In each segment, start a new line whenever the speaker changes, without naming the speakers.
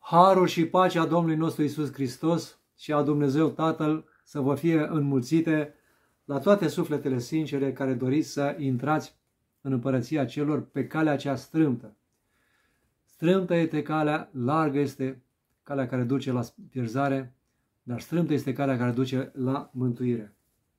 Harul și pacea Domnului nostru Iisus Hristos și a Dumnezeu Tatăl să vă fie înmulțite la toate sufletele sincere care doriți să intrați în împărăția celor pe calea cea strâmtă. Strâmtă este calea, largă este calea care duce la pierzare, dar strâmtă este calea care duce la mântuire.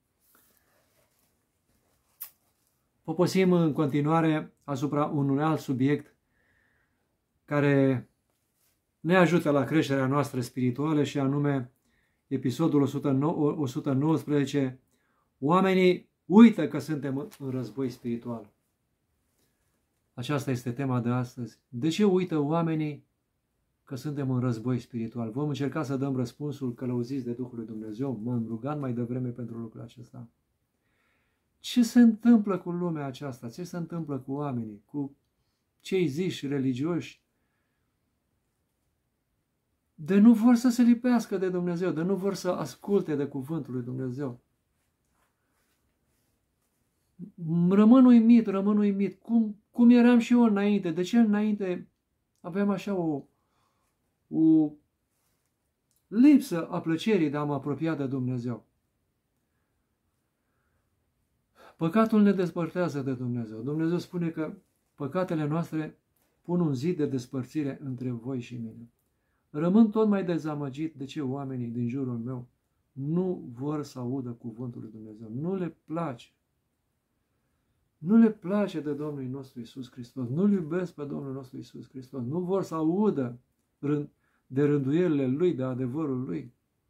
Poposim în continuare asupra unui alt subiect care ne ajută la creșterea noastră spirituală și anume episodul 119. Oamenii uită că suntem în război spiritual. Aceasta este tema de astăzi. De ce uită oamenii că suntem în război spiritual? Vom încerca să dăm răspunsul călăuziți de Duhul lui Dumnezeu. M-am rugat mai devreme pentru lucrul acesta. Ce se întâmplă cu lumea aceasta? Ce se întâmplă cu oamenii? Cu cei ziși religioși? De nu vor să se lipească de Dumnezeu, de nu vor să asculte de cuvântul lui Dumnezeu. Rămân uimit. Cum eram și eu înainte? De ce înainte aveam așa o lipsă a plăcerii de a mă apropia de Dumnezeu? Păcatul ne despărtează de Dumnezeu. Dumnezeu spune că păcatele noastre pun un zid de despărțire între voi și mine. Rămân tot mai dezamăgit de ce oamenii din jurul meu nu vor să audă cuvântul lui Dumnezeu. Nu le place. Nu le place de Domnul nostru Iisus Hristos. Nu-L iubesc pe Domnul nostru Iisus Hristos. Nu vor să audă de rânduielile Lui, de adevărul Lui.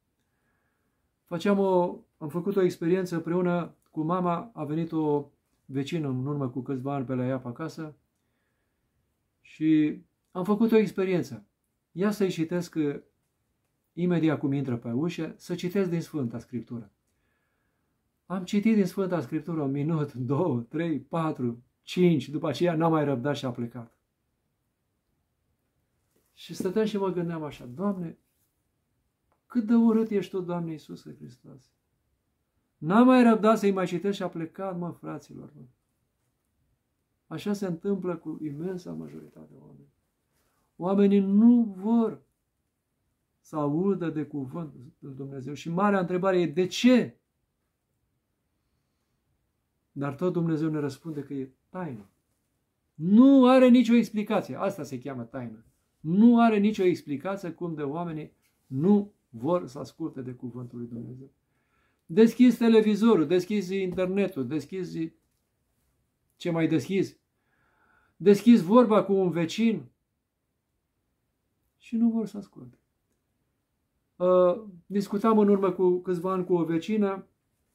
Am făcut o experiență împreună cu mama. A venit o vecină în urmă cu câțiva ani pe la ea pe acasă și am făcut o experiență. Ia să-i citesc imediat cum intră pe ușă, să citesc din Sfânta Scriptură. Am citit din Sfânta Scriptură 1 minut, 2, 3, 4, 5, după aceea n-am mai răbdat și a plecat. Și stăteam și mă gândeam așa, Doamne, cât de urât ești Tu, Doamne Iisuse Hristos. N-am mai răbdat să-i mai citesc și a plecat, mă, fraților. Mă. Așa se întâmplă cu imensa majoritate de oameni. Oamenii nu vor să audă de cuvântul lui Dumnezeu. Și marea întrebare e de ce? Dar tot Dumnezeu ne răspunde că e taină. Nu are nicio explicație. Asta se cheamă taină. Nu are nicio explicație cum de oamenii nu vor să asculte de cuvântul lui Dumnezeu. Deschizi televizorul, deschizi internetul, deschizi ce mai deschizi. Deschizi vorba cu un vecin și nu vor să asculte. Discutam în urmă cu câțiva ani cu o vecină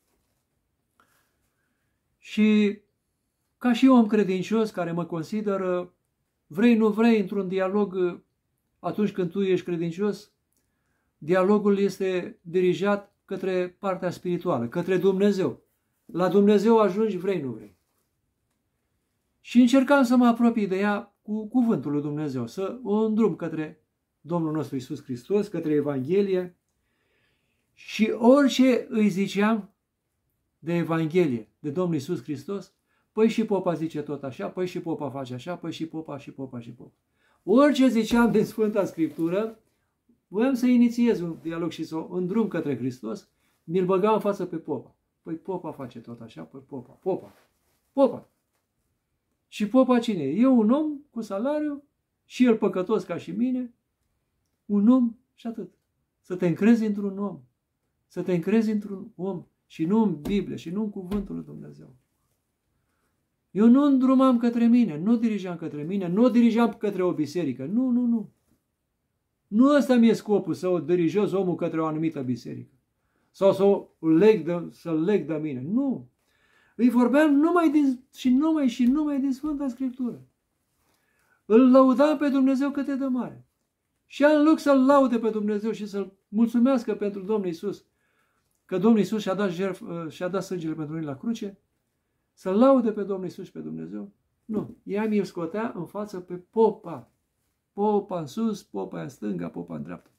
și ca și om credincios care mă consideră, vrei, nu vrei, într-un dialog, atunci când tu ești credincios, dialogul este dirijat către partea spirituală, către Dumnezeu. La Dumnezeu ajungi, vrei, nu vrei. Și încercam să mă apropii de ea cu cuvântul lui Dumnezeu, să o îndrum către Domnul nostru Iisus Hristos, către Evanghelie. Și orice îi ziceam de Evanghelie, de Domnul Iisus Hristos, păi și popa zice tot așa, păi și popa face așa, păi și popa. Orice ziceam din Sfânta Scriptură, voiam să inițiez un dialog și să o îndrum către Hristos, mi-l băgam în față pe popa. Păi popa face tot așa, păi popa. Și popa cine e? E un om cu salariu și el păcătos ca și mine, un om și atât. Să te încrezi într-un om. Să te încrezi într-un om și nu în Biblie și nu în cuvântul lui Dumnezeu. Eu nu îndrumam către mine, nu dirijam către mine, nu dirijam către o biserică. Nu. Nu ăsta mi-e scopul, să o dirijez omul către o anumită biserică. Sau să-l leg de mine. Nu. Îi vorbeam numai din Sfânta Scriptură. Îl lăudam pe Dumnezeu cât e de mare. Și în loc să-L laude pe Dumnezeu și să-L mulțumească pentru Domnul Iisus, că Domnul Iisus și-a dat sângele pentru noi la cruce, să-L laude pe Domnul Iisus și pe Dumnezeu, nu. Ea mi-l scotea în față pe popa. Popa în sus, popa în stânga, popa în dreapta.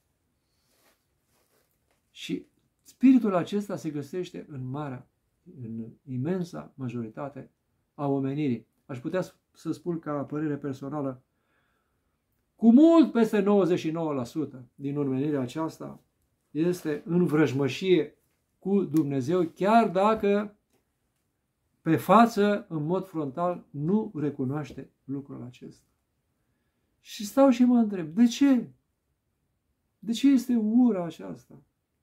Și spiritul acesta se găsește în imensa majoritate a omenirii. Aș putea să spun ca părere personală, cu mult peste 99% din omenirea aceasta este în vrăjmășie cu Dumnezeu, chiar dacă pe față, în mod frontal, nu recunoaște lucrul acesta. Și stau și mă întreb, de ce? De ce este ura aceasta?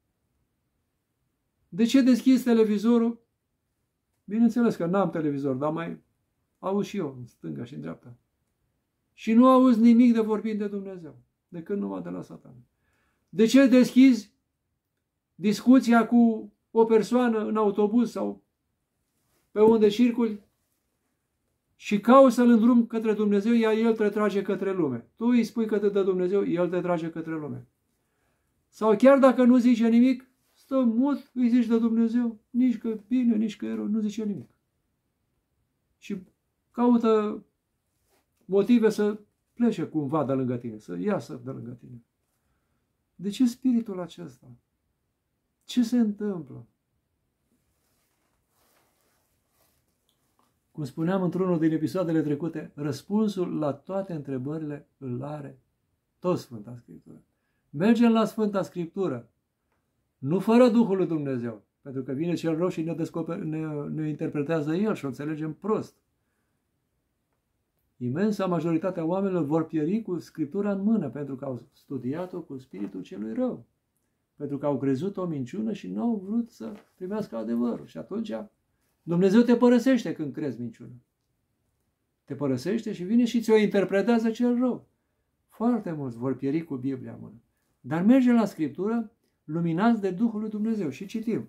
De ce deschizi televizorul? Bineînțeles că n-am televizor, dar mai auz și eu, în stânga și în dreapta. Și nu auzi nimic de vorbind de Dumnezeu, decât numai de la Satan. De ce deschizi discuția cu o persoană în autobuz sau pe unde circuli și cauți să-l îndrum către Dumnezeu, iar el te trage către lume. Tu îi spui că te dă Dumnezeu, el te trage către lume. Sau chiar dacă nu zice nimic, stă mut, îi zici de Dumnezeu, nici că bine, nici că e rău, nu zice nimic. Și caută motive să plece cumva de lângă tine, să iasă de lângă tine. De ce spiritul acesta? Ce se întâmplă? Cum spuneam într-unul din episoadele trecute, răspunsul la toate întrebările îl are tot Sfânta Scriptură. Mergem la Sfânta Scriptură, nu fără Duhul lui Dumnezeu, pentru că vine cel rău și ne interpretează el și o înțelegem prost. Imensa majoritatea oamenilor vor pieri cu Scriptura în mână, pentru că au studiat-o cu spiritul celui rău, pentru că au crezut o minciună și nu au vrut să primească adevărul. Și atunci Dumnezeu te părăsește când crezi minciună. Te părăsește și vine și ți-o interpretează cel rău. Foarte mulți vor pieri cu Biblia în mână. Dar mergem la Scriptură luminați de Duhul lui Dumnezeu și citim.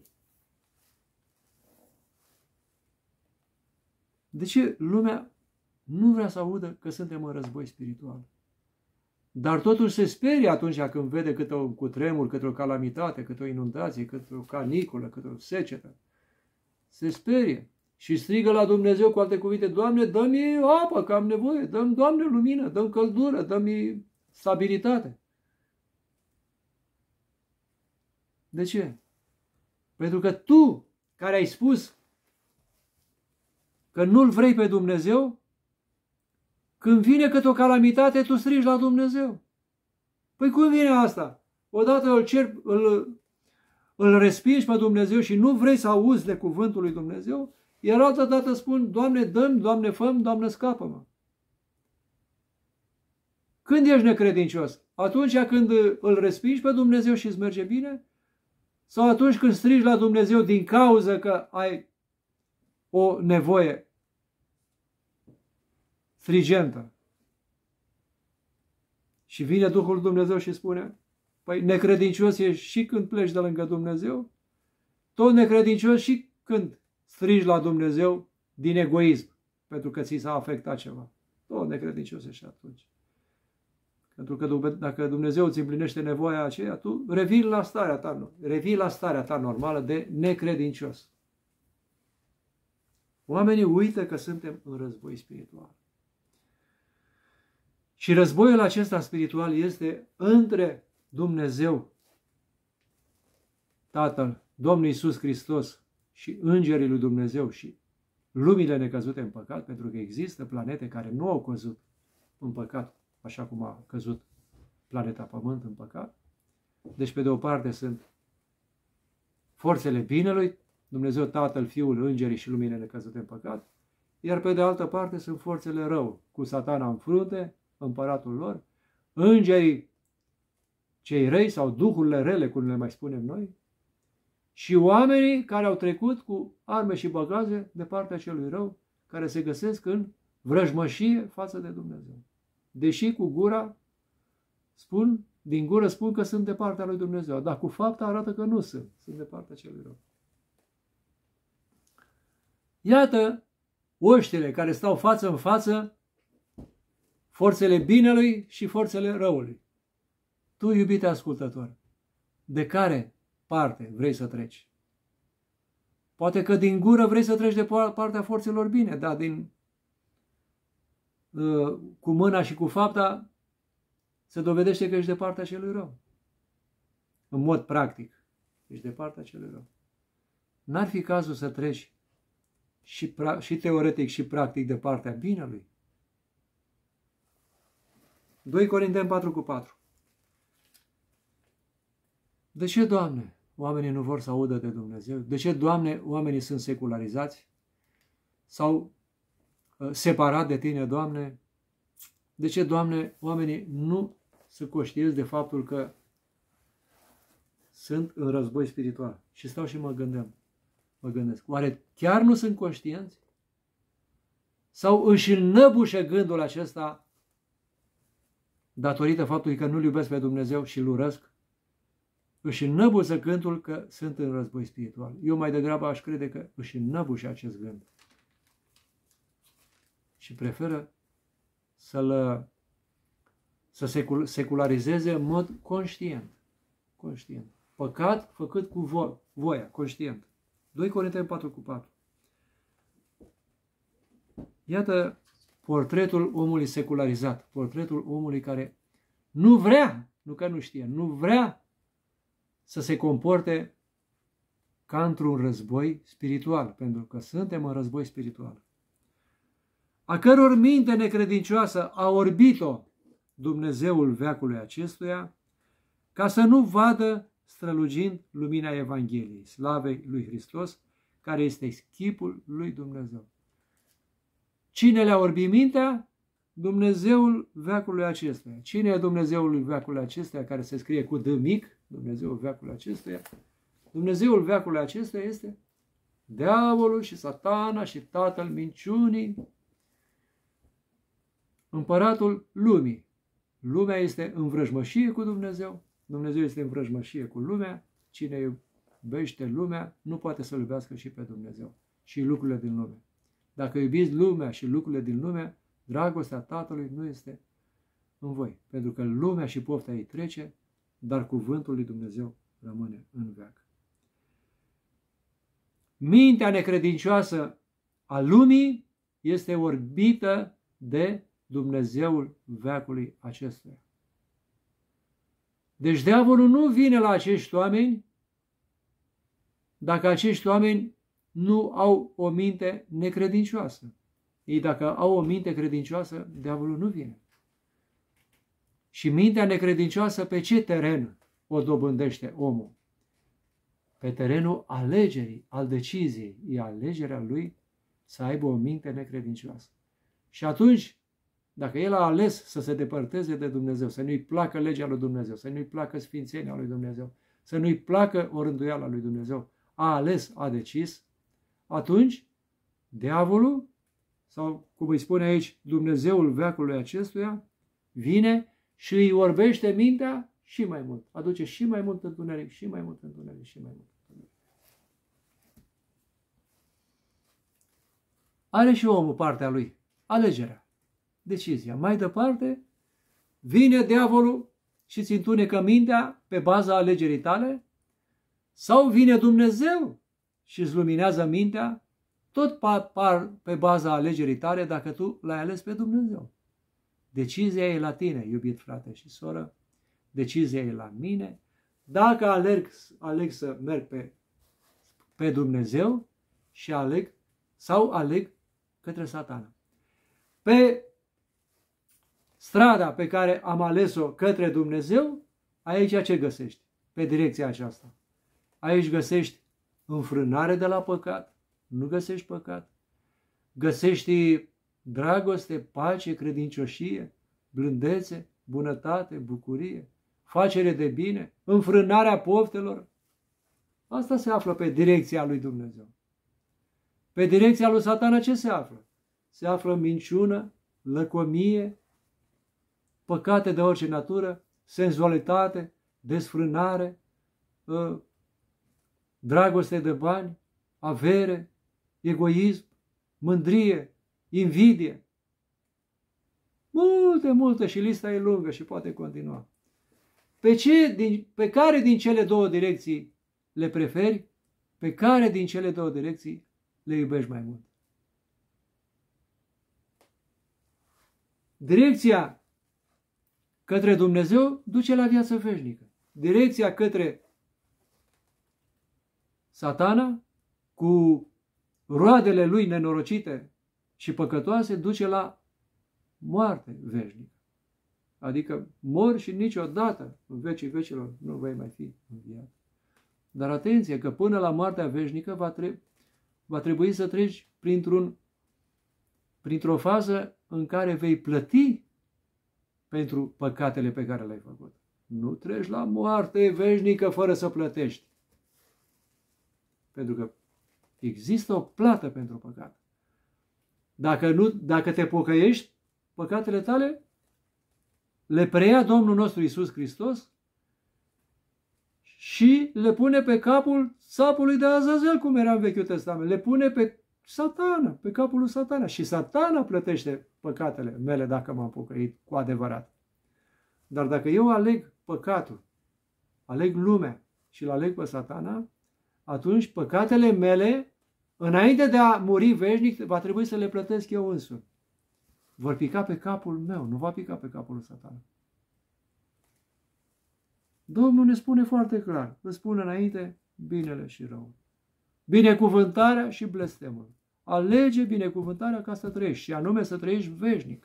De ce lumea nu vrea să audă că suntem în război spiritual? Dar totuși se sperie atunci când vede câte un cutremur, câte o calamitate, câte o inundație, câte o caniculă, câte o secetă. Se sperie și strigă la Dumnezeu, cu alte cuvinte, Doamne, dă-mi apă, că am nevoie, dă-mi, Doamne, lumină, dă-mi căldură, dă-mi stabilitate. De ce? Pentru că tu, care ai spus că nu-L vrei pe Dumnezeu, când vine câte o calamitate, tu strigi la Dumnezeu. Păi cum vine asta? Odată îl respingi pe Dumnezeu și nu vrei să auzi de cuvântul lui Dumnezeu, iar altă dată spun, Doamne, dă-mi, Doamne, fă-mi, Doamne, scapă-mă. Când ești necredincios? Atunci când îl respingi pe Dumnezeu și îți merge bine? Sau atunci când strigi la Dumnezeu din cauză că ai o nevoie strigentă? Și vine Duhul Dumnezeu și spune, păi necredincios ești și când pleci de lângă Dumnezeu, tot necredincios și când strigi la Dumnezeu din egoism, pentru că ți s-a afectat ceva. Tot necredincios ești atunci. Pentru că dacă Dumnezeu îți împlinește nevoia aceea, tu revii la starea ta normală de necredincios. Oamenii uită că suntem în război spiritual. Și războiul acesta spiritual este între Dumnezeu, Tatăl, Domnul Iisus Hristos și îngerii lui Dumnezeu și lumile necăzute în păcat, pentru că există planete care nu au căzut în păcat, așa cum a căzut planeta Pământ în păcat. Deci, pe de o parte, sunt forțele binelui, Dumnezeu, Tatăl, Fiul, îngerii și lumile necăzute în păcat, iar pe de altă parte sunt forțele rău, cu Satana în frunte, împăratul lor, îngerii cei răi sau duhurile rele, cum le mai spunem noi, și oamenii care au trecut cu arme și bagaje de partea celui rău, care se găsesc în vrăjmășie față de Dumnezeu. Deși cu gura din gură spun că sunt de partea lui Dumnezeu, dar cu fapta arată că nu sunt de partea celui rău. Iată oștile care stau față în față, forțele binelui și forțele răului. Tu, iubite ascultător, de care parte vrei să treci? Poate că din gură vrei să treci de partea forțelor bine, dar cu mâna și cu fapta se dovedește că ești de partea celui rău. În mod practic, ești de partea celui rău. N-ar fi cazul să treci și teoretic și practic de partea binelui? 2 Corinteni 4:4. De ce, Doamne, oamenii nu vor să audă de Dumnezeu? De ce, Doamne, oamenii sunt secularizați? Sau separat de Tine, Doamne? De ce, Doamne, oamenii nu sunt conștienți de faptul că sunt în război spiritual? Și stau și mă gândesc. Oare chiar nu sunt conștienți? Sau își înnăbușe gândul acesta datorită faptului că nu-L iubesc pe Dumnezeu și îl urăsc? Își înnăbușe gândul că sunt în război spiritual. Eu mai degrabă aș crede că își înnăbușe acest gând. Și preferă să secularizeze în mod conștient. Păcat făcut cu voia, conștient. 2 Corinteni 4:4. Iată portretul omului secularizat, portretul omului care nu vrea, nu că nu știe, nu vrea să se comporte ca într-un război spiritual, pentru că suntem în război spiritual. A căror minte necredincioasă a orbit-o Dumnezeul veacului acestuia, ca să nu vadă strălugind lumina Evangheliei, slavei lui Hristos, care este chipul lui Dumnezeu. Cine le-a orbit mintea? Dumnezeul veacului acestuia. Cine e Dumnezeul veacului acestuia, care se scrie cu D mic? Dumnezeul veacului acestuia. Dumnezeul veacului acestuia este diavolul și Satana și tatăl minciunii, împăratul lumii. Lumea este în vrăjmășie cu Dumnezeu, Dumnezeu este în vrăjmășie cu lumea. Cine iubește lumea nu poate să-L iubească și pe Dumnezeu și lucrurile din lume. Dacă iubiți lumea și lucrurile din lume, dragostea Tatălui nu este în voi, pentru că lumea și pofta ei trece, dar cuvântul lui Dumnezeu rămâne în veac. Mintea necredincioasă a lumii este orbită de Dumnezeul veacului acestuia. Deci diavolul nu vine la acești oameni dacă acești oameni nu au o minte necredincioasă. Ei, dacă au o minte credincioasă, diavolul nu vine. Și mintea necredincioasă pe ce teren o dobândește omul? Pe terenul alegerii, al deciziei. E alegerea lui să aibă o minte necredincioasă. Și atunci, dacă el a ales să se depărteze de Dumnezeu, să nu-i placă legea lui Dumnezeu, să nu-i placă sfințenia lui Dumnezeu, să nu-i placă o rânduială lui Dumnezeu, a ales, a decis, atunci diavolul, sau cum îi spune aici, Dumnezeul veacului acestuia, vine și îi orbește mintea și mai mult. Aduce și mai mult întuneric, și mai mult întuneric, și mai mult întuneric. Are și omul partea lui, alegerea, decizia. Mai departe, vine diavolul și îți întunecă mintea pe baza alegerii tale, sau vine Dumnezeu și îți luminează mintea tot pe baza alegerii tale dacă tu l-ai ales pe Dumnezeu. Decizia e la tine, iubit frate și soră, decizia e la mine. Dacă aleg să merg pe Dumnezeu și aleg către Satana. Pe strada pe care am ales-o către Dumnezeu, aici ce găsești? Pe direcția aceasta. Aici găsești înfrânare de la păcat, nu găsești păcat. Găsești dragoste, pace, credincioșie, blândețe, bunătate, bucurie, facere de bine, înfrânarea poftelor. Asta se află pe direcția lui Dumnezeu. Pe direcția lui Satana ce se află? Se află minciună, lăcomie, păcate de orice natură, senzualitate, desfrânare, dragoste de bani, avere, egoism, mândrie, invidie. Multe și lista e lungă și poate continua. Pe care din cele două direcții le preferi? Pe care din cele două direcții le iubești mai mult? Direcția către Dumnezeu duce la viață veșnică. Direcția către Satana, cu roadele lui nenorocite și păcătoase, duce la moarte veșnică. Adică mor și niciodată în vecii vecilor nu vei mai fi înviat. Dar atenție că până la moartea veșnică va trebui să treci printr-o fază în care vei plăti pentru păcatele pe care le-ai făcut. Nu treci la moarte veșnică fără să plătești. Pentru că există o plată pentru păcat. Dacă te pocăiești, păcatele tale le preia Domnul nostru Iisus Hristos și le pune pe capul țapului de Azazel, cum era în Vechiul Testament. Le pune pe Satana, pe capul lui Satana. Și Satana plătește păcatele mele dacă m-am pocăit cu adevărat. Dar dacă eu aleg păcatul, aleg lumea și îl aleg pe Satana, atunci păcatele mele, înainte de a muri veșnic, va trebui să le plătesc eu însumi. Vor pica pe capul meu, nu va pica pe capul lui Satana. Domnul ne spune foarte clar, îți spune înainte binele și răul. Binecuvântarea și blestemul. Alege binecuvântarea ca să trăiești, și anume să trăiești veșnic.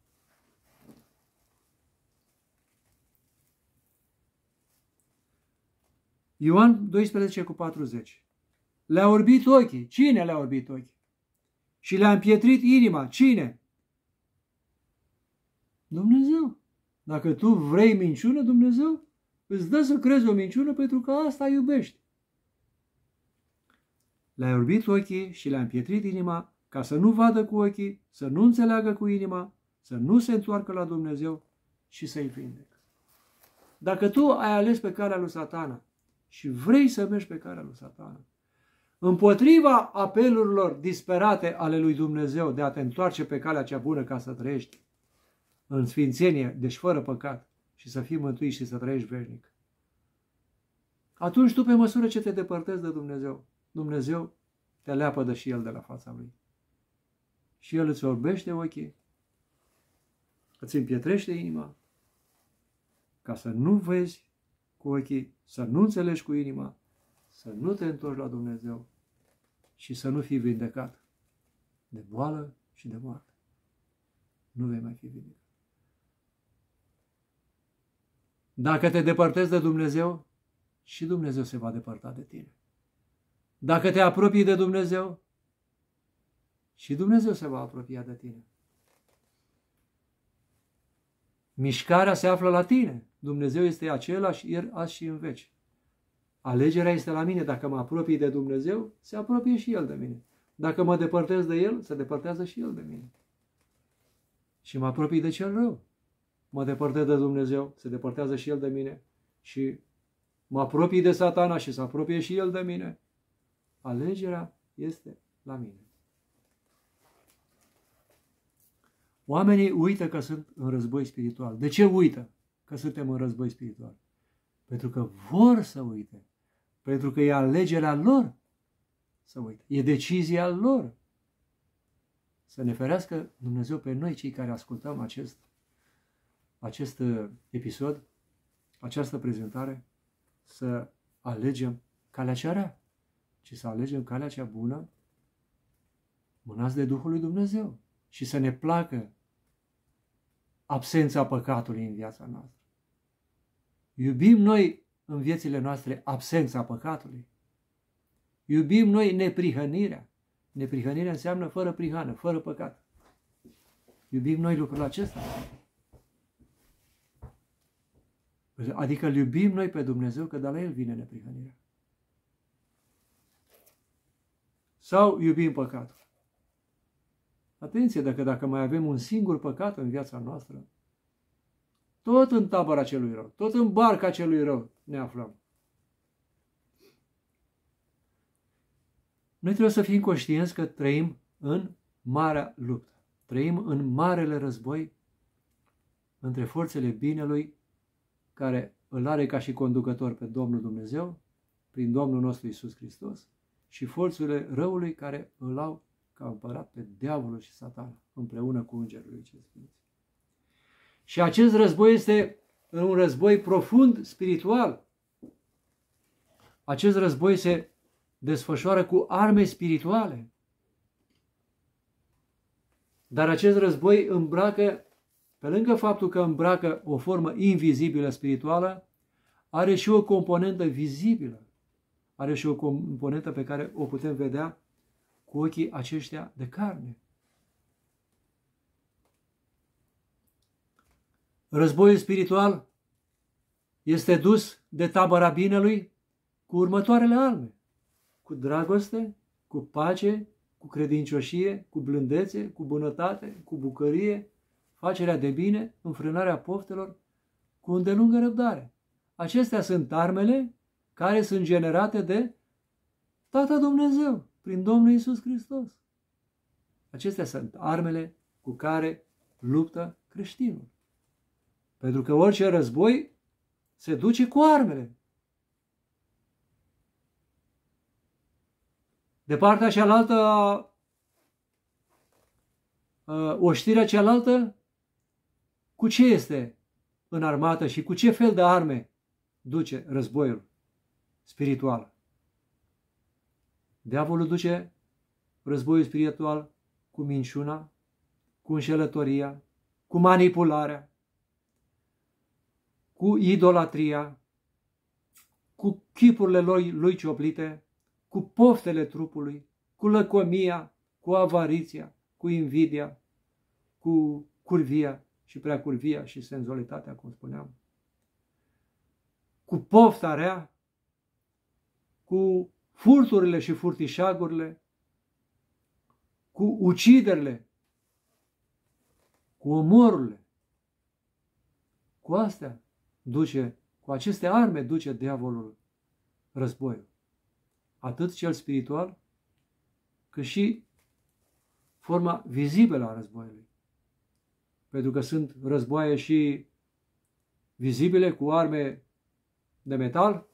Ioan 12:40. Le-a orbit ochii. Cine le-a orbit ochii? Și le-a împietrit inima. Cine? Dumnezeu. Dacă tu vrei minciună, Dumnezeu îți dă să crezi o minciună pentru că asta iubești. Le-a orbit ochii și le-a împietrit inima ca să nu vadă cu ochii, să nu înțeleagă cu inima, să nu se întoarcă la Dumnezeu și să-i vindecă. Dacă tu ai ales pe calea lui Satana și vrei să mergi pe calea lui Satana, împotriva apelurilor disperate ale lui Dumnezeu de a te întoarce pe calea cea bună ca să trăiești în sfințenie, deci fără păcat, și să fii mântuit și să trăiești veșnic, atunci tu, pe măsură ce te depărtezi de Dumnezeu, Dumnezeu te leapădă și El de la fața Lui. Și El îți orbește ochii, îți împietrește inima, ca să nu vezi cu ochii, să nu înțelegi cu inima, să nu te întorci la Dumnezeu și să nu fii vindecat de boală și de moarte. Nu vei mai fi vindecat. Dacă te depărtezi de Dumnezeu, și Dumnezeu se va depărta de tine. Dacă te apropii de Dumnezeu, și Dumnezeu se va apropia de tine. Mișcarea se află la tine. Dumnezeu este același ieri, azi și în veci. Alegerea este la mine. Dacă mă apropii de Dumnezeu, se apropie și El de mine. Dacă mă depărtez de El, se depărtează și El de mine. Și mă apropii de cel rău. Mă depărtez de Dumnezeu, se depărtează și El de mine. Și mă apropii de Satana și se apropie și El de mine. Alegerea este la mine. Oamenii uită că sunt în război spiritual. De ce uită că suntem în război spiritual? Pentru că vor să uite. Pentru că e alegerea lor să uite. E decizia lor. Să ne ferească Dumnezeu pe noi, cei care ascultăm acest episod, această prezentare, să alegem calea cea rea, ci să alegem calea cea bună, mânați de Duhul lui Dumnezeu, și să ne placă absența păcatului în viața noastră. Iubim noi în viețile noastre absența păcatului. Iubim noi neprihănirea. Neprihănirea înseamnă fără prihană, fără păcat. Iubim noi lucrul acesta. Adică îl iubim noi pe Dumnezeu, că de la El vine neprihănirea. Sau iubim păcatul. Atenție, dacă mai avem un singur păcat în viața noastră, tot în tabăra celui rău, tot în barca celui rău ne aflăm. Noi trebuie să fim conștienți că trăim în marea luptă. Trăim în marele război între forțele binelui, care îl are ca și conducător pe Domnul Dumnezeu, prin Domnul nostru Iisus Hristos, și forțele răului, care îl au ca împărat pe diavolul și Satana, împreună cu îngerul lui cel sfinț. Și acest război este un război profund spiritual. Acest război se desfășoară cu arme spirituale. Dar acest război îmbracă pe lângă faptul că îmbracă o formă invizibilă spirituală, are și o componentă vizibilă. Are și o componentă pe care o putem vedea cu ochii aceștia de carne. Războiul spiritual este dus de tabăra binelui cu următoarele arme: cu dragoste, cu pace, cu credincioșie, cu blândețe, cu bunătate, cu bucurie, facerea de bine, înfrânarea poftelor, cu îndelungă răbdare. Acestea sunt armele care sunt generate de Tatăl Dumnezeu, prin Domnul Iisus Hristos. Acestea sunt armele cu care luptă creștinul. Pentru că orice război se duce cu armele. De partea cealaltă, oștirea cealaltă, cu ce este în armată și cu ce fel de arme duce războiul spiritual? Diavolul duce războiul spiritual cu minciuna, cu înșelătoria, cu manipularea, cu idolatria, cu chipurile lui cioplite, cu poftele trupului, cu lăcomia, cu avariția, cu invidia, cu curvia și preacurvia și senzualitatea, cum spuneam, cu pofta rea, cu furturile și furtișagurile, cu uciderile, cu omorurile. Cu astea cu aceste arme duce diavolul războiul. Atât cel spiritual, cât și forma vizibilă a războiului. Pentru că sunt războaie și vizibile cu arme de metal,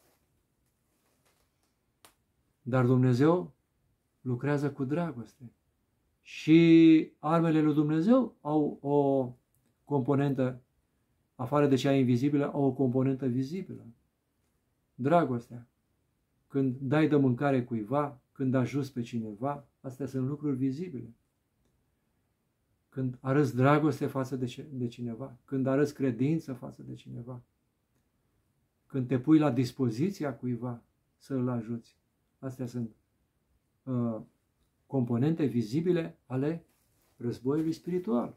dar Dumnezeu lucrează cu dragoste. Și armele lui Dumnezeu au o componentă, afară de cea invizibilă, au o componentă vizibilă. Dragostea. Când dai de mâncare cuiva, când ajuți pe cineva, astea sunt lucruri vizibile. Când arăți dragoste față de cineva, când arăți credință față de cineva, când te pui la dispoziția cuiva să îl ajuți. Astea sunt componente vizibile ale războiului spiritual.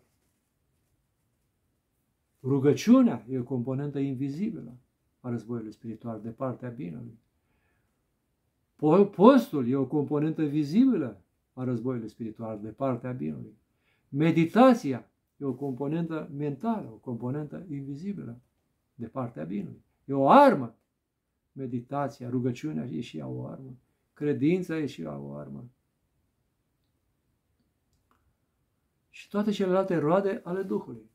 Rugăciunea e o componentă invizibilă a războiului spiritual de partea binelui. Postul e o componentă vizibilă a războiului spiritual de partea binelui. Meditația e o componentă mentală, o componentă invizibilă de partea binelui. E o armă. Meditația, rugăciunea e și ea o armă. Credința e și ea o armă. Și toate celelalte roade ale Duhului.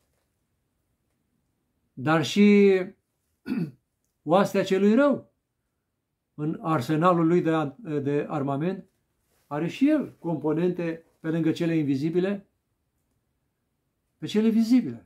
Dar și oastea celui rău, în arsenalul lui de armament, are și el componente, pe lângă cele invizibile, pe cele vizibile.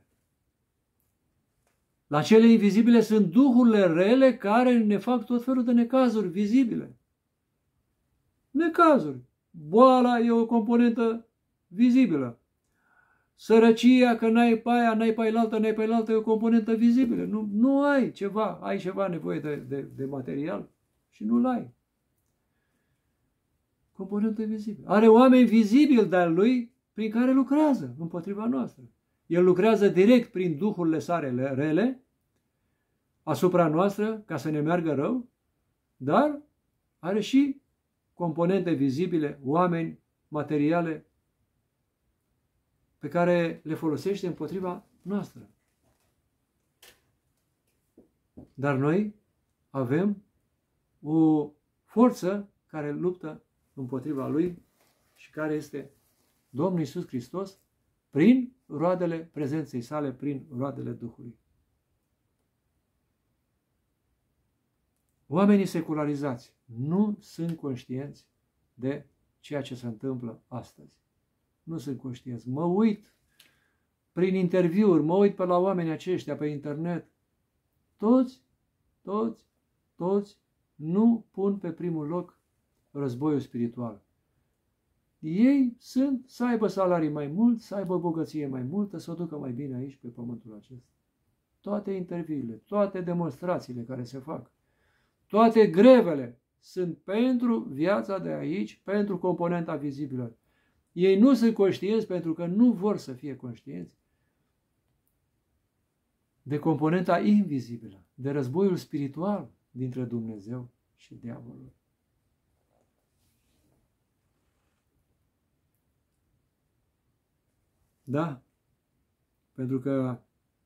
La cele invizibile sunt duhurile rele care ne fac tot felul de necazuri vizibile. Necazuri. Boala e o componentă vizibilă. Sărăcia, că n-ai pe aia, n-ai pe ailaltă, n-ai pe ailaltă, e o componentă vizibilă. Nu ai ceva, ai ceva nevoie de material și nu-l ai. Componentă vizibilă. Are oameni vizibili de-al lui prin care lucrează împotriva noastră. El lucrează direct prin duhurile sale rele asupra noastră ca să ne meargă rău, dar are și componente vizibile, oameni, materiale pe care le folosește împotriva noastră. Dar noi avem o forță care luptă împotriva lui și care este Domnul Iisus Hristos prin roadele prezenței sale, prin roadele Duhului. Oamenii secularizați nu sunt conștienți de ceea ce se întâmplă astăzi. Nu sunt conștienți. Mă uit prin interviuri, mă uit pe la oamenii aceștia pe internet. Toți nu pun pe primul loc războiul spiritual. Ei sunt să aibă salarii mai mult, să aibă bogăție mai multă, să o ducă mai bine aici pe pământul acesta. Toate interviurile, toate demonstrațiile care se fac, toate grevele sunt pentru viața de aici, pentru componenta vizibilă. Ei nu sunt conștienți pentru că nu vor să fie conștienți de componenta invizibilă, de războiul spiritual dintre Dumnezeu și diavolul. Da, pentru că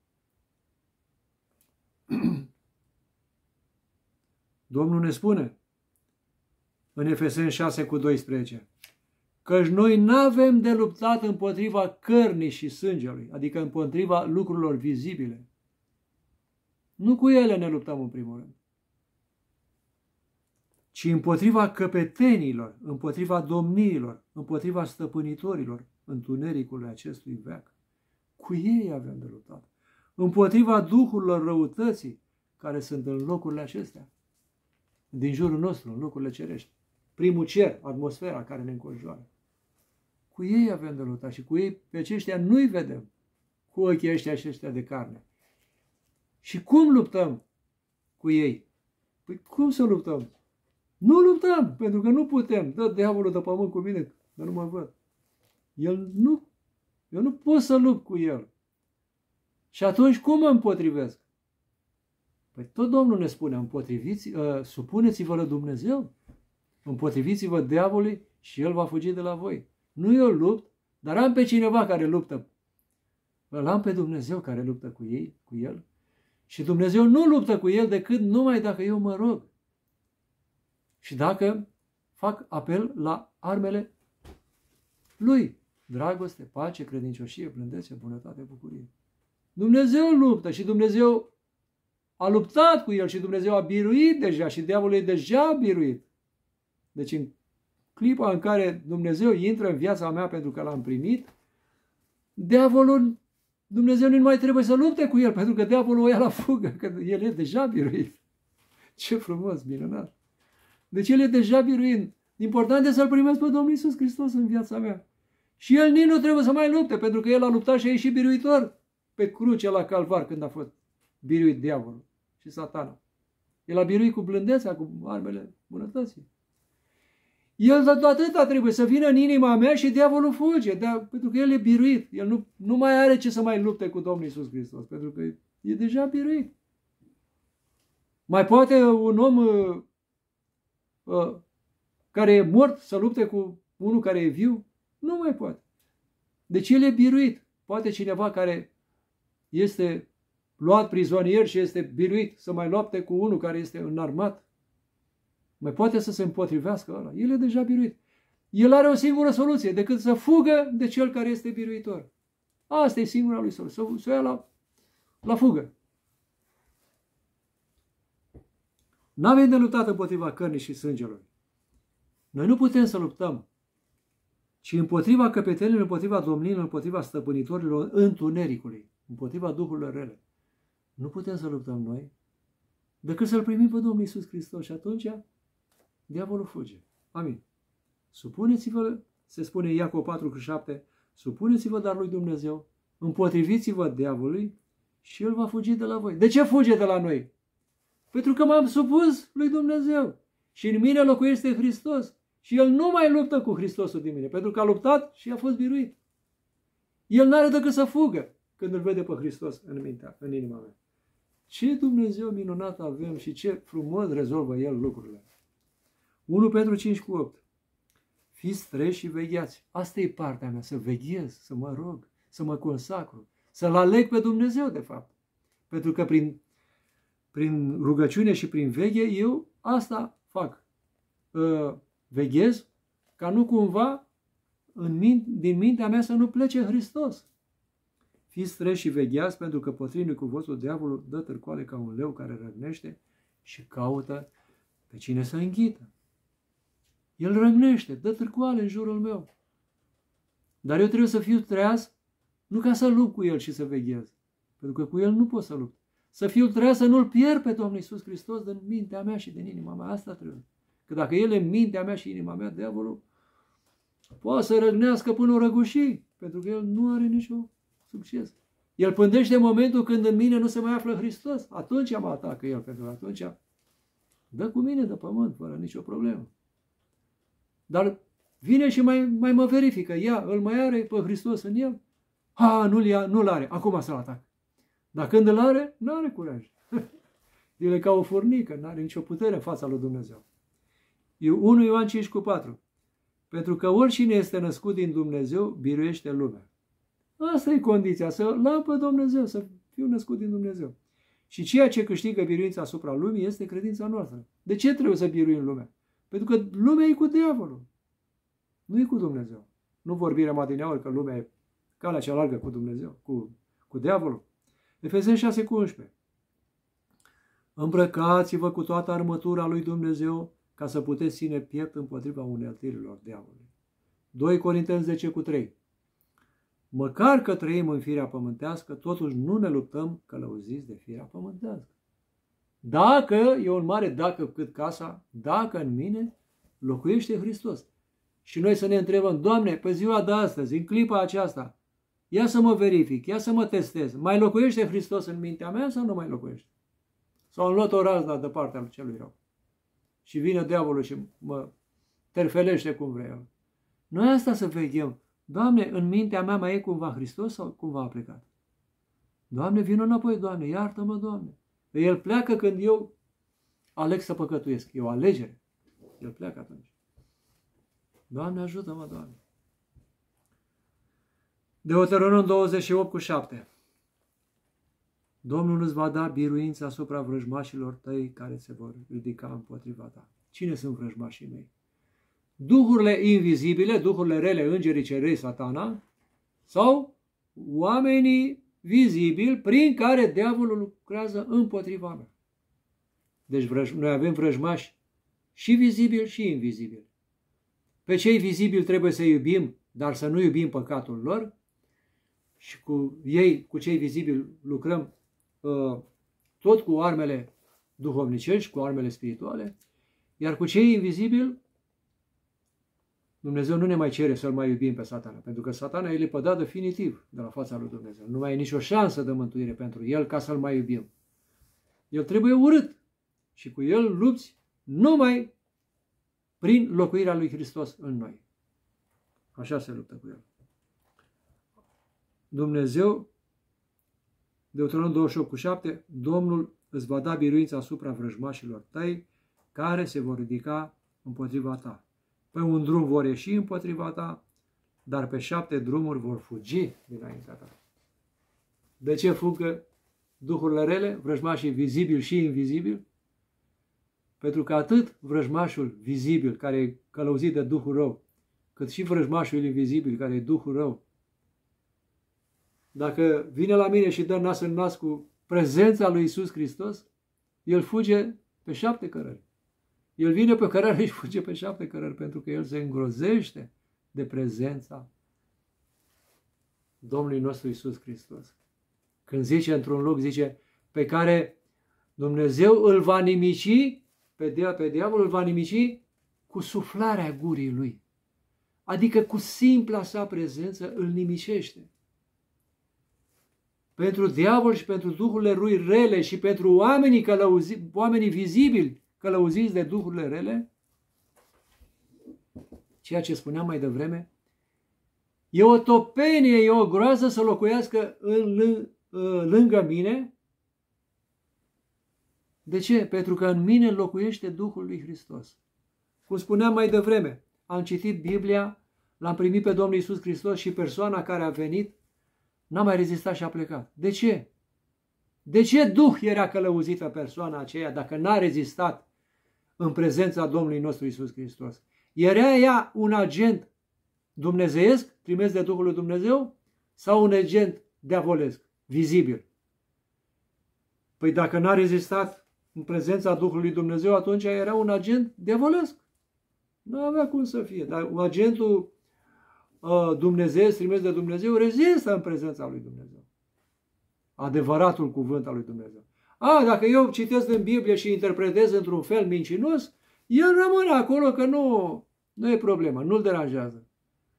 Domnul ne spune în Efeseni 6:12 căci noi n-avem de luptat împotriva cărnii și sângelui, adică împotriva lucrurilor vizibile. Nu cu ele ne luptăm în primul rând, ci împotriva căpetenilor, împotriva domniilor, împotriva stăpânitorilor întunericului acestui veac. Cu ei avem de luptat. Împotriva duhurilor răutății care sunt în locurile acestea, din jurul nostru, în locurile cerești. Primul cer, atmosfera care ne înconjoară. Cu ei avem de luptat și cu ei, pe aceștia nu-i vedem cu ochii aceștia de carne. Și cum luptăm cu ei? Păi cum să luptăm? Nu luptăm, pentru că nu putem. Dă diavolul de pământ cu mine, dar nu mă văd. Eu nu pot să lupt cu el. Și atunci cum mă împotrivesc? Păi tot Domnul ne spune, supuneți-vă la Dumnezeu, împotriviți-vă diavolului și el va fugi de la voi. Nu eu lupt, dar am pe cineva care luptă. Îl am pe Dumnezeu care luptă cu el. Și Dumnezeu nu luptă cu el decât numai dacă eu mă rog. Și dacă fac apel la armele lui. Dragoste, pace, credincioșie, blândețe, bunătate, bucurie. Dumnezeu luptă și Dumnezeu a luptat cu el și Dumnezeu a biruit deja și diavolul e deja biruit. Deci în clipa în care Dumnezeu intră în viața mea pentru că l-am primit, Dumnezeu nu mai trebuie să lupte cu el, pentru că diavolul o ia la fugă, că el e deja biruit. Ce frumos, minunat! Deci el e deja biruit. Important e să-L primesc pe Domnul Iisus Hristos în viața mea. Și el nici nu trebuie să mai lupte, pentru că el a luptat și a ieșit biruitor pe cruce la Calvar când a fost biruit diavolul și satana. El a biruit cu blândețea, cu armele bunătății. El atâta trebuie să vină în inima mea și diavolul fuge, pentru că el e biruit. El nu mai are ce să mai lupte cu Domnul Iisus Hristos, pentru că e deja biruit. Mai poate un om care e mort să lupte cu unul care e viu? Nu mai poate. Deci el e biruit. Poate cineva care este luat prizonier și este biruit să mai lupte cu unul care este înarmat? Mai poate să se împotrivească ăla. El e deja biruit. El are o singură soluție, decât să fugă de cel care este biruitor. Asta e singura lui soluție. Să o ia la fugă. N-avem de luptat împotriva cărnii și sângelui. Noi nu putem să luptăm, ci împotriva căpetenilor, împotriva domnilor, împotriva stăpânitorilor întunericului, împotriva duhurilor rele. Nu putem să luptăm noi, decât să-L primim pe Domnul Iisus Hristos și atunci diavolul fuge. Amin. Supuneți-vă, se spune în Iacov 4:7, supuneți-vă dar lui Dumnezeu, împotriviți-vă diavolului și el va fugi de la voi. De ce fuge de la noi? Pentru că m-am supus lui Dumnezeu și în mine locuiește Hristos și el nu mai luptă cu Hristosul din mine, pentru că a luptat și a fost biruit. El n-are decât să fugă când îl vede pe Hristos în inima mea. Ce Dumnezeu minunat avem și ce frumos rezolvă El lucrurile. 1 Petru 5:8. Fiți treji și vegheați. Asta e partea mea, să veghez, să mă rog, să mă consacru, să-L aleg pe Dumnezeu, de fapt. Pentru că prin rugăciune și prin veghe, eu asta fac. Veghez ca nu cumva din mintea mea să nu plece Hristos. Fiți treji și vegheați, pentru că potrivnic vostru diavolul dă târcoale ca un leu care răgnește și caută pe cine să înghită. El răgnește, dă târcoale în jurul meu. Dar eu trebuie să fiu treaz, nu ca să lupt cu el și să veghez, pentru că cu el nu pot să lupt. Să fiu treaz să nu-L pierd pe Domnul Iisus Hristos din mintea mea și din inima mea. Asta trebuie. Că dacă El e în mintea mea și inima mea, diavolul poate să răgnească până o răguși, pentru că el nu are nicio succes. El pândește momentul când în mine nu se mai află Hristos. Atunci mă atacă el, pentru că atunci dă cu mine de pământ, fără nicio problemă. Dar vine și mai mă verifică. Îl mai are pe Hristos în el? Nu-l are. Acum să-l atac. Dar când îl are, nu are curaj. El e ca o furnică, nu are nicio putere în fața lui Dumnezeu. 1 Ioan 5,4. Pentru că oricine este născut din Dumnezeu, biruiește lumea. Asta e condiția, să-L am pe Dumnezeu, să fiu născut din Dumnezeu. Și ceea ce câștigă biruința asupra lumii este credința noastră. De ce trebuie să biruim lumea? Pentru că lumea e cu diavolul. Nu e cu Dumnezeu. Nu vorbirea mai adineauri că lumea e calea cea largă cu Dumnezeu, cu diavolul. Efeseni 6,11. Îmbrăcați-vă cu toată armătura lui Dumnezeu ca să puteți ține piept împotriva uneltirilor diavolului. 2 Corinteni 10,3. Măcar că trăim în firea pământească, totuși nu ne luptăm călăuziți de firea pământească. Dacă, e un mare dacă cât casa, dacă în mine locuiește Hristos. Și noi să ne întrebăm, Doamne, pe ziua de astăzi, în clipa aceasta, ia să mă verific, ia să mă testez, mai locuiește Hristos în mintea mea sau nu mai locuiește? Sau am luat o razna de partea lui celui rău. Și vine diavolul și mă terfelește cum vrea el. Noi asta să veghem. Doamne, în mintea mea mai e cumva Hristos sau cumva a plecat? Doamne, vină înapoi, Doamne, iartă-mă, Doamne. El pleacă când eu aleg să păcătuiesc. E o alegere. El pleacă atunci. Doamne, ajută-mă, Doamne. Deuteronom 28,7. Domnul îți va da biruința asupra vrăjmașilor tăi care se vor ridica împotriva ta. Cine sunt vrăjmașii mei? Duhurile invizibile, duhurile rele, îngerii cerei, Satana, sau oamenii vizibili prin care diavolul lucrează împotriva mea. Deci noi avem vrăjmași și vizibili și invizibili. Pe cei vizibili trebuie să iubim, dar să nu iubim păcatul lor, și cu cei vizibili lucrăm tot cu armele duhovnicești, cu armele spirituale, iar cu cei invizibili Dumnezeu nu ne mai cere să-l mai iubim pe Satana, pentru că Satana el e pădat definitiv de la fața lui Dumnezeu. Nu mai e nicio șansă de mântuire pentru el ca să-l mai iubim. El trebuie urât și cu el lupți numai prin locuirea lui Hristos în noi. Așa se luptă cu el. Dumnezeu, Deuteronom 28,7, Domnul îți va da biruința asupra vrăjmașilor tăi care se vor ridica împotriva ta. Pe un drum vor ieși împotriva ta, dar pe 7 drumuri vor fugi dinaintea ta. De ce fugă duhurile rele, vrăjmașii vizibili și invizibili? Pentru că atât vrăjmașul vizibil, care e călăuzit de Duhul rău, cât și vrăjmașul invizibil, care e Duhul rău, dacă vine la mine și dă nas în nas cu prezența lui Iisus Hristos, el fuge pe 7 cărări. El vine pe cărări și fuge pe 7 cărări, pentru că el se îngrozește de prezența Domnului nostru Iisus Hristos. Când zice într-un loc, zice, pe care Dumnezeu îl va nimici, pe diavol îl va nimici cu suflarea gurii lui. Adică cu simpla sa prezență îl nimicește. Pentru diavol și pentru duhurile lui rele și pentru oamenii vizibili călăuziți de duhurile rele, ceea ce spuneam mai devreme, e o topenie, e o groază să locuiască lângă mine. De ce? Pentru că în mine locuiește Duhul lui Hristos. Cum spuneam mai devreme, am citit Biblia, l-am primit pe Domnul Iisus Hristos și persoana care a venit n-a mai rezistat și a plecat. De ce? De ce Duh era călăuzită persoana aceea dacă n-a rezistat în prezența Domnului nostru Iisus Hristos? Era ea un agent dumnezeiesc, trimis de Duhul lui Dumnezeu, sau un agent diavolesc, vizibil? Păi dacă n-a rezistat în prezența Duhului Dumnezeu, atunci era un agent diavolesc. Nu avea cum să fie. Dar agentul dumnezeiesc, trimis de Dumnezeu, rezistă în prezența lui Dumnezeu. Adevăratul cuvânt al lui Dumnezeu. Dacă eu citesc în Biblie și interpretez într-un fel mincinos, el rămâne acolo că nu e problemă, nu-l deranjează.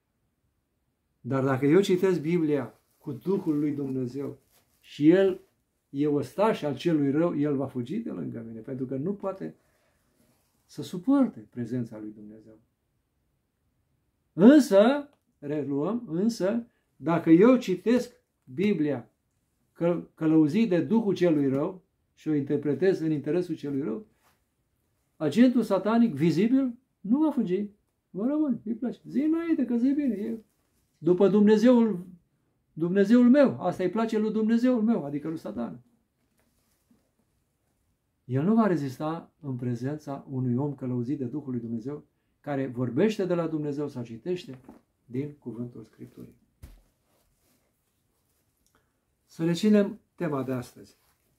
Dar dacă eu citesc Biblia cu Duhul lui Dumnezeu și el e ostaș al celui rău, el va fugi de lângă mine, pentru că nu poate să suporte prezența lui Dumnezeu. Însă, reluăm, însă, dacă eu citesc Biblia călăuzit de Duhul celui rău și o interpretez în interesul celui rău, agentul satanic vizibil nu va fugi. Vă rămân, îi place. Zi înainte că zi bine. E după Dumnezeul meu. Asta îi place lui Dumnezeul meu, adică lui Satan. El nu va rezista în prezența unui om călăuzit de Duhul lui Dumnezeu, care vorbește de la Dumnezeu sau citește din cuvântul Scripturii. Să reținem tema de astăzi.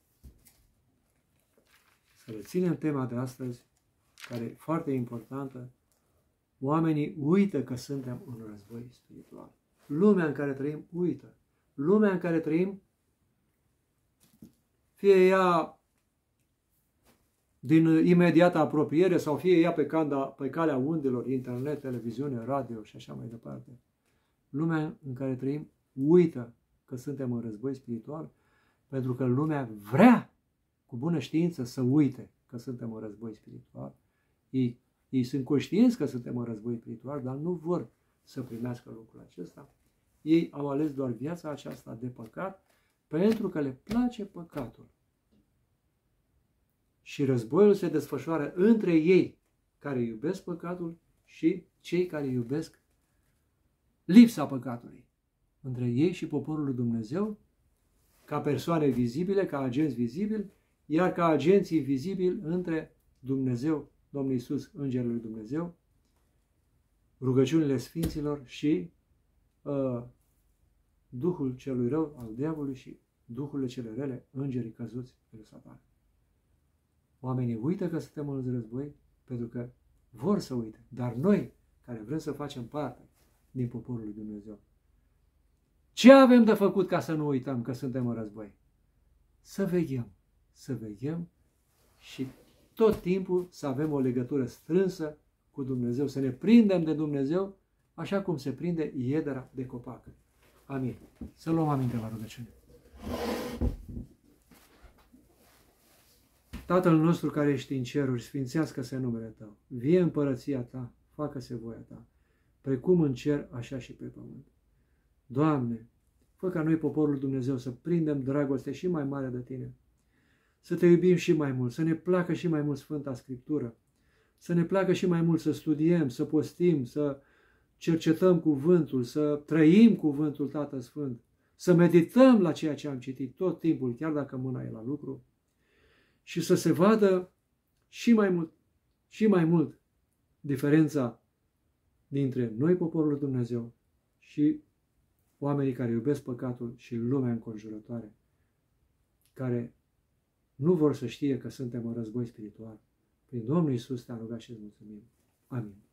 Să reținem tema de astăzi, care e foarte importantă. Oamenii uită că suntem în război spiritual. Lumea în care trăim uită. Lumea în care trăim, fie ea din imediată apropiere sau fie ea pe calea undelor, internet, televiziune, radio și așa mai departe. Lumea în care trăim uită că suntem în război spiritual, pentru că lumea vrea cu bună știință să uite că suntem în război spiritual. Ei sunt conștienți că suntem în război spiritual, dar nu vor să primească lucrul acesta. Ei au ales doar viața aceasta de păcat pentru că le place păcatul. Și războiul se desfășoară între ei care iubesc păcatul și cei care iubesc lipsa păcatului. Între ei și poporul lui Dumnezeu, ca persoane vizibile, ca agenți vizibili, iar ca agenții vizibili între Dumnezeu, Domnul Iisus, Îngerul lui Dumnezeu, rugăciunile Sfinților și Duhul celui rău al diavolului și duhurile cele rele, îngerii căzuți de lui Satan. Oamenii uită că suntem în război pentru că vor să uite, dar noi, care vrem să facem parte din poporul lui Dumnezeu, ce avem de făcut ca să nu uităm că suntem în război? Să veghem și tot timpul să avem o legătură strânsă cu Dumnezeu, să ne prindem de Dumnezeu așa cum se prinde iedera de copac. Amin. Să luăm aminte la rugăciune. Tatăl nostru care ești în ceruri, sfințească-se numele Tău, vie împărăția Ta, facă-se voia Ta, precum în cer, așa și pe pământ. Doamne, fă ca noi, poporul Dumnezeu, să prindem dragoste și mai mare de Tine, să Te iubim și mai mult, să ne placă și mai mult Sfânta Scriptură, să ne placă și mai mult să studiem, să postim, să cercetăm cuvântul, să trăim cuvântul Tatăl Sfânt, să medităm la ceea ce am citit tot timpul, chiar dacă mâna e la lucru, și să se vadă și mai mult diferența dintre noi, poporul lui Dumnezeu, și oamenii care iubesc păcatul și lumea înconjurătoare, care nu vor să știe că suntem în război spiritual. Prin Domnul Iisus te-am rugat și îți mulțumim. Amin.